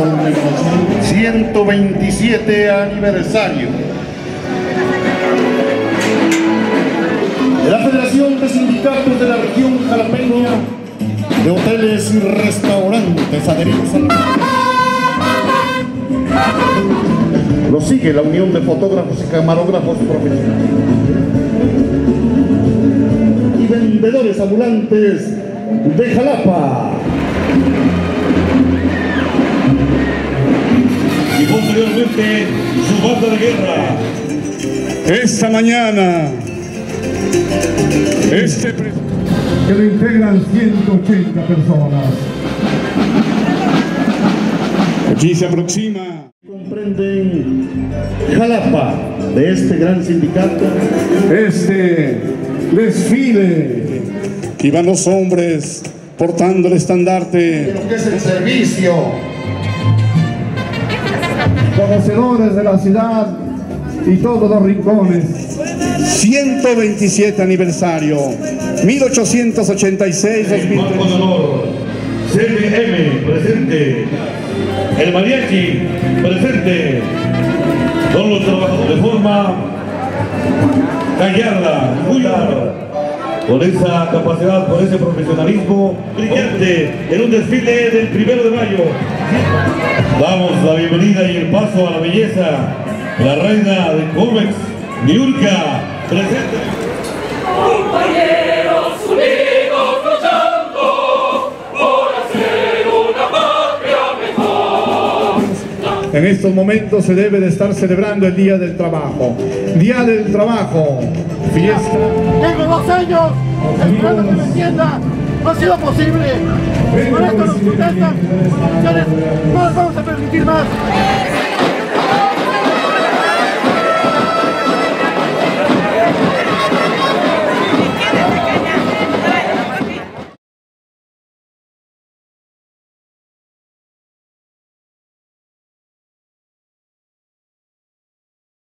conmemoración 127 aniversario de la Federación de Sindicatos de la Región Jalapeña de Hoteles y Restaurantes adheridos al... Lo sigue la Unión de Fotógrafos y Camarógrafos Profesionales y Vendedores Ambulantes de Jalapa. Y posteriormente su banda de guerra. Esta mañana, que lo integran 180 personas. Aquí se aproxima. Comprenden Jalapa de este gran sindicato. Este desfile. Y van los hombres portando el estandarte. De lo que es el servicio. Conocedores de la ciudad y todos los rincones. 127 aniversario, 1886-2003. Marco de honor, CDM presente, el mariachi presente, todos los trabajadores de forma gallarda, con esa capacidad, con ese profesionalismo brillante en un desfile del 1 de mayo. Damos la bienvenida y el paso a la belleza, la reina de Comex, Niurka, presente. Compañeros unidos luchando por hacer una patria mejor. En estos momentos se debe de estar celebrando el Día del Trabajo. Día del Trabajo, fiesta. Tengo 2 años esperando que me entienda. No ha sido posible. Por esto nos protestan. Por condiciones no las vamos a permitir más.